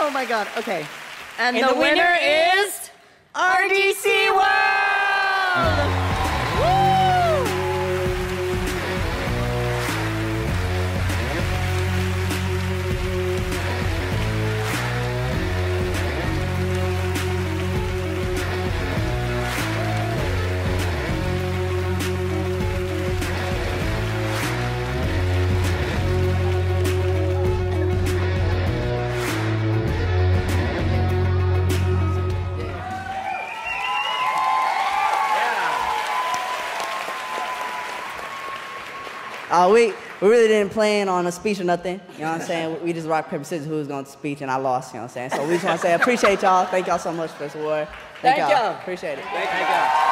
Oh my God, okay. And the winner is RDCWORLD! We really didn't plan on a speech or nothing, you know what I'm saying? We just rock, paper, scissors, who was going to speech, and I lost, you know what I'm saying? So we just want to say, appreciate y'all. Thank y'all so much for this award. Thank y'all. Appreciate it. Thank y'all.